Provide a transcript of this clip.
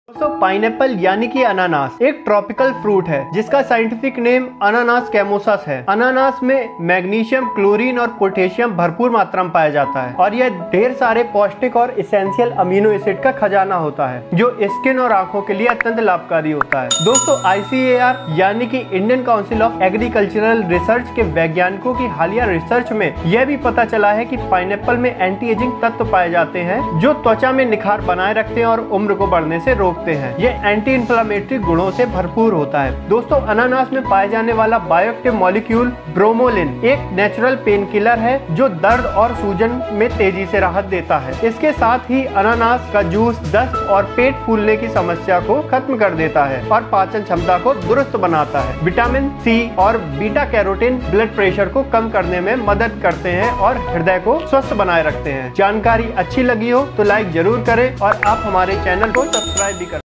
दोस्तों पाइनएप्पल यानी कि अनानास एक ट्रॉपिकल फ्रूट है जिसका साइंटिफिक नेम अनानास कैमोसस है। अनानास में मैग्नीशियम, क्लोरीन और पोटेशियम भरपूर मात्रा में पाया जाता है और यह ढेर सारे पौष्टिक और इसेंशियल अमीनो एसिड का खजाना होता है जो स्किन और आंखों के लिए अत्यंत लाभकारी होता है। दोस्तों ICAR यानी कि Indian council of agricultural research के वैज्ञानिकों की हालिया रिसर्च में यह भी पता चला है कि पाइनएप्पल में एंटी एजिंग तत्व पाए जाते हैं जो त्वचा में निखार बनाए रखते हैं और उम्र को बढ़ने से रोकते हैं। ये एंटी इन्फ्लेमेटरी गुणों से भरपूर होता है। दोस्तों अनानास में पाए जाने वाला बायोएक्टिव मॉलिक्यूल ब्रोमोलिन एक नेचुरल पेन किलर है जो दर्द और सूजन में तेजी से राहत देता है। इसके साथ ही अनानास का जूस दस्त और पेट फूलने की समस्या को खत्म कर देता है और पाचन क्षमता को दुरुस्त बनाता है। विटामिन C और बीटा कैरोटीन ब्लड प्रेशर को कम करने में मदद करते हैं और हृदय को स्वस्थ बनाए रखते हैं। जानकारी अच्छी लगी हो तो लाइक जरूर करें और आप हमारे चैनल को सब्सक्राइब भी